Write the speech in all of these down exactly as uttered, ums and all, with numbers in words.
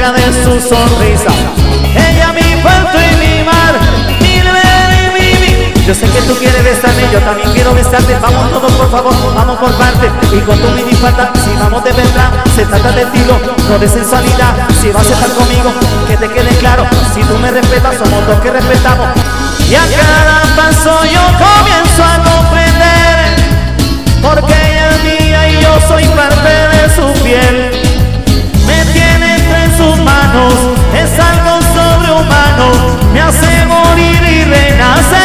cerca de su sonrisa. Ella mi puerto y mi mar, mi bebé, mi, mi. Yo sé que tú quieres besarme, yo también quiero besarte. Vamos todos por favor, vamos por parte. Y con tu mini falta, si vamos de verdad, se trata de estilo, no de sensualidad. Si vas a estar conmigo, que te quede claro, si tú me respetas, somos dos que respetamos. Y a cada paso yo comienzo a comprender, porque ella es mía y yo soy parte de su piel. Me tiene entre sus manos, es algo sobrehumano, me hace morir y renacer.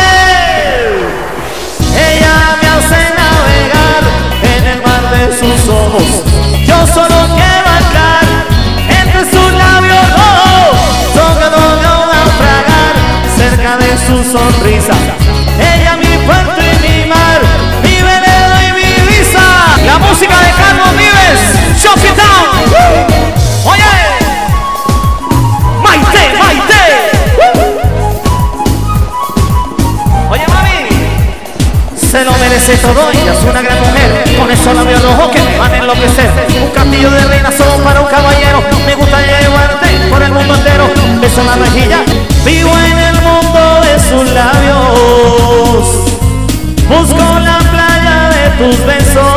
Ella me hace navegar en el mar de sus ojos. Yo solo quiero entrar entre sus labios rojos, toca, toca, naufragar cerca de su sonrisa. Ella mi puerto y mi mar, mi veneno y mi risa. La música de Carlos Vives, Shop It Down. ¡Uh! Oye, Maite, Maite. ¡Uh! Oye mami, se lo merece todo, ella es una gran mujer, con esos labios rojos que me van a enloquecer. Un castillo de reina solo para un caballero, me gusta llevarte por el mundo entero. Beso en la mejilla, vivo en el mundo de sus labios, busco la playa de tus besos.